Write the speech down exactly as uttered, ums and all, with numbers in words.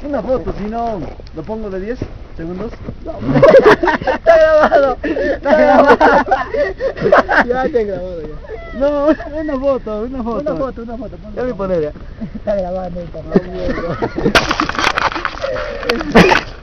Una foto, si no, lo pongo de diez segundos. No. Está grabado. Está grabado. Ya te he grabado ya. No, una foto, una foto. Una foto, una foto. Ya me poner ya. Está grabando. Está grabando.